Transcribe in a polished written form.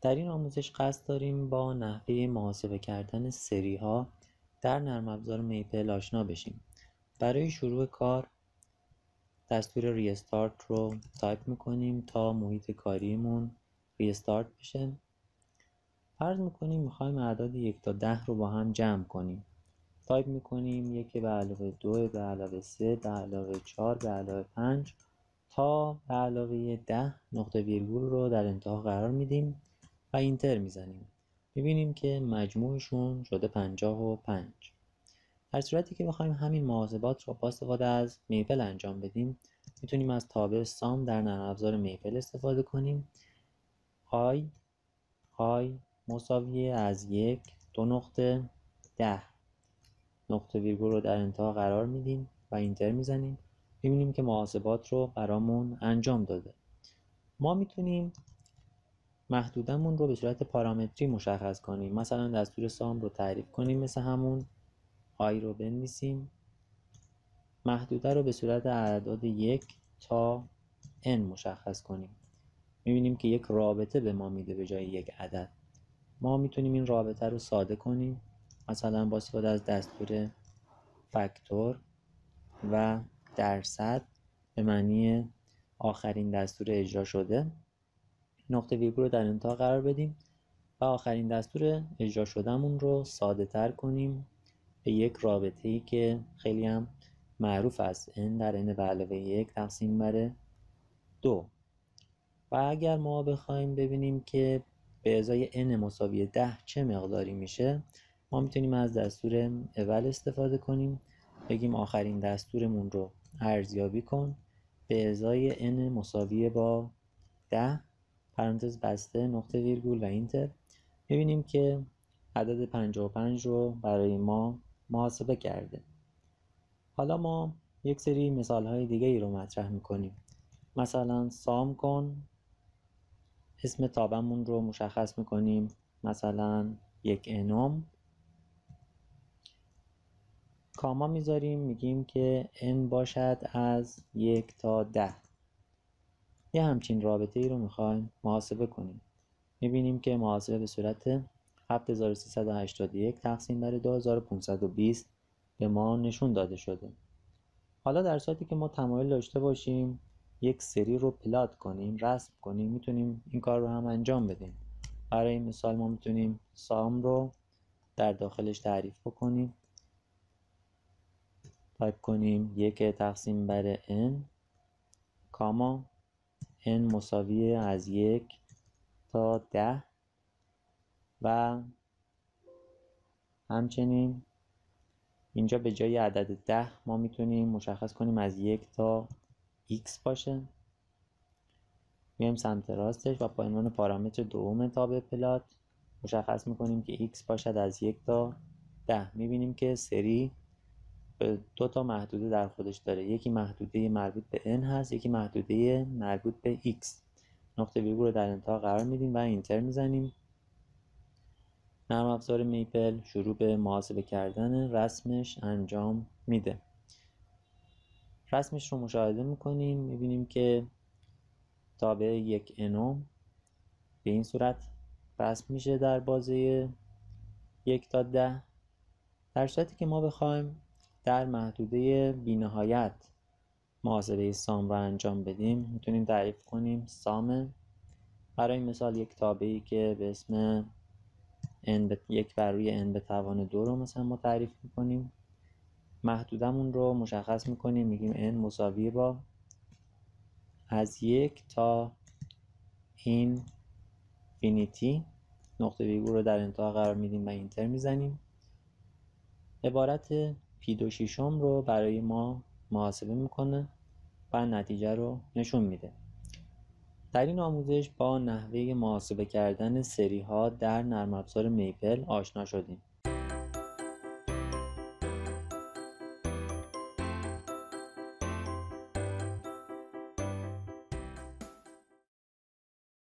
در این آموزش قصد داریم با نحوه محاسبه کردن سری ها در نرم افزار میپل آشنا بشیم. برای شروع کار دستور ریستارت رو تایپ میکنیم تا محیط کاریمون ریستارت بشه. فرض میکنیم میخوایم اعداد 1 تا 10 رو با هم جمع کنیم. تایپ میکنیم 1 به علاوه 2 به علاوه 3 به علاوه 4 به علاوه 5 تا به علاوه 10 نقطه ویرگول رو در انتها قرار میدیم و اینتر میزنیم. میبینیم که مجموعشون شده 55. در صورتی که بخوایم همین محاسبات رو با استفاده از میپل انجام بدیم، میتونیم از تابع سام در نرم افزار میپل استفاده کنیم. آی مساوی از 1 2 نقطه 10 نقطه ویرگول رو در انتها قرار میدیم و اینتر میزنیم. میبینیم که محاسبات رو برامون انجام داده. ما میتونیم محدودمون رو به صورت پارامتری مشخص کنیم. مثلا دستور سام رو تعریف کنیم، مثل همون آی رو بنویسیم. محدوده رو به صورت اعداد 1 تا n مشخص کنیم. میبینیم که یک رابطه به ما میده به جای یک عدد. ما میتونیم این رابطه رو ساده کنیم، مثلا با استفاده از دستور فاکتور و درصد به معنی آخرین دستور اجرا شده. نقطه ویرگول رو در انتها قرار بدیم و آخرین دستور اجرا شدهمون رو ساده تر کنیم به یک رابطه‌ای که خیلی هم معروف است، n در n به علاوه 1 تقسیم بر 2. و اگر ما بخوایم ببینیم که به ازای n مساوی 10 چه مقداری میشه، ما میتونیم از دستور اول استفاده کنیم. بگیم آخرین دستورمون رو ارزیابی کن به ازای n مساوی با 10 پرانتز بسته نقطه ویرگول و اینتر. میبینیم که عدد 55 رو برای ما محاسبه کرده. حالا ما یک سری مثالهای دیگه ای رو مطرح میکنیم. مثلا سام کن، اسم تابعمون رو مشخص میکنیم، مثلا 1 انوم، کاما میذاریم، میگیم که n باشد از 1 تا 10. یه همچین رابطه ای رو میخوایم محاسبه کنیم. میبینیم که محاسبه به صورت 7381 تقسیم بر 2520 به ما نشون داده شده. حالا در صورتی که ما تمایل داشته باشیم یک سری رو پلات کنیم، رسم کنیم، میتونیم این کار رو هم انجام بدیم. برای این مثال ما میتونیم سام رو در داخلش تعریف بکنیم. تایپ کنیم 1 تقسیم بر n کاما n مساوی از 1 تا 10 و همچنین اینجا به جای عدد 10 ما میتونیم مشخص کنیم از 1 تا x باشه. میایم سمت راستش و با عنوان پارامتر دوم تابع پلات مشخص میکنیم که x باشد از 1 تا 10. میبینیم که سری دو تا محدوده در خودش داره. یکی محدوده مربوط به n هست، یکی محدوده مربوط به x. نقطه ویرگول رو در انتها قرار میدیم و اینتر میزنیم. نرم افزار میپل شروع به محاسبه کردن رسمش انجام میده. رسمش رو مشاهده میکنیم، میبینیم که تابع 1 انوم به این صورت رسم میشه در بازه 1 تا 10. در صورتی که ما بخوایم در محدوده بی‌نهایت محاسبه سام رو انجام بدیم، میتونیم تعریف کنیم سام، برای مثال یک تابعی که به اسم n به 1 بر روی n به توان 2 رو مثلا ما تعریف میکنیم. محدودمون رو مشخص میکنیم، میگیم n مساوی با از 1 تا اینفینیتی نقطه ویرگول رو در انتها قرار میدیم و اینتر میزنیم. عبارت پی2 شیشم رو برای ما محاسبه میکنه و نتیجه رو نشون میده. در این آموزش با نحوه محاسبه کردن سری ها در نرم افزار میپل آشنا شدیم.